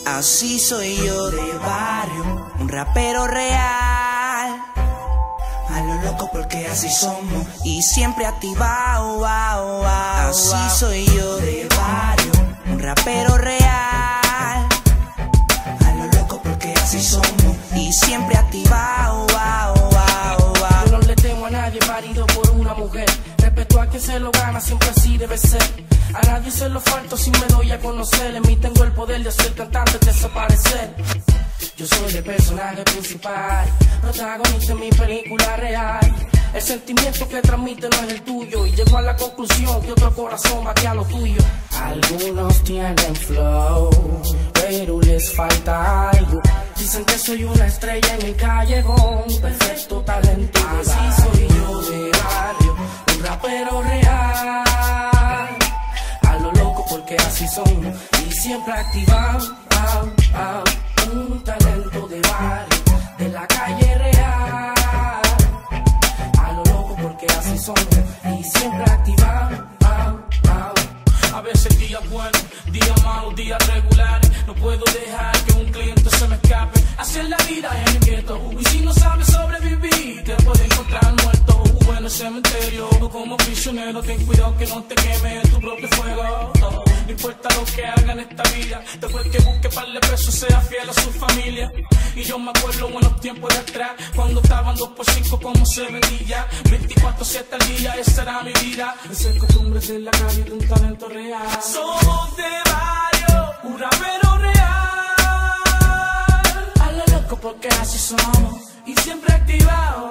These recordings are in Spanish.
Así soy yo de barrio, un rapero real. A lo loco porque así somos y siempre activado. Así soy yo de barrio, un rapero real. A lo loco porque así somos y siempre activado. Yo no le temo a nadie parido por una mujer. Respeto a quien se lo gana, siempre así debe ser. A nadie se lo falto si me doy a conocer. En mí tengo el poder de hacer cantantes desaparecer. Yo soy el personaje principal, protagonista en mi película real. El sentimiento que transmite no es el tuyo, y llego a la conclusión que otro corazón va que a lo tuyo. Algunos tienen flow, pero les falta algo. Dicen que soy una estrella en el callejón, perfecto talento. Así soy yo de barrio, un rapero real. A lo loco porque así son, y siempre activado. Un talento de barrio, de la calle real. A lo loco porque así son, y siempre activado. A veces días buenos, días malos, días regulares. No puedo dejar que un cliente se me escape. Así es la vida en el gueto. Y si no sabes sobrevivir, te puedes encontrar muerto en el cementerio. O como prisionero, ten cuidado que no te queme tu propio fuego. No importa lo que haga en esta vida, después que busque para el preso sea fiel a su familia. Y yo me acuerdo buenos tiempos de atrás, cuando estaban 2x5 como se vendía. 24/7 al día, esa era mi vida. Ser costumbres de la calle de un talento real. Somos de barrio, un rapero real. A lo loco porque así somos, Y siempre activado,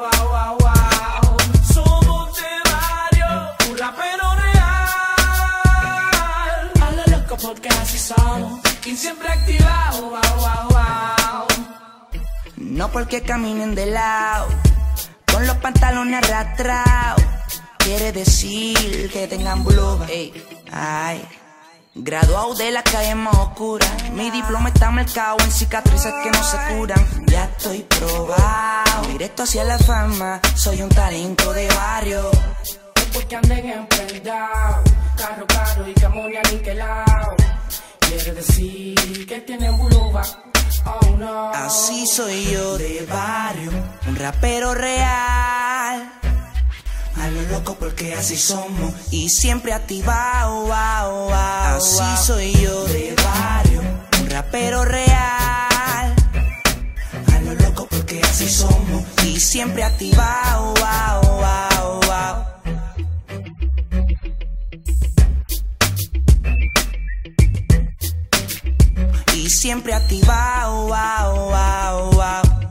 Somos de barrio, un rapero real. a lo loco porque así somos, Y siempre activado, No porque caminen de lado, con los pantalones arrastrados, quiere decir que tengan bluba. Ay, graduado de la calle más oscura, mi diploma está marcado en cicatrices que no se curan. Ya estoy probado, directo hacia la fama, soy un talento de barrio. es porque anden emprendados, carro caro y camonia niquelado. Quiere decir que tienen buluba. Oh no. Así soy yo de barrio, un rapero real. A lo loco porque así somos y siempre activado. Así soy yo de barrio, un rapero real. A lo loco porque así somos y siempre activado. Y siempre activado.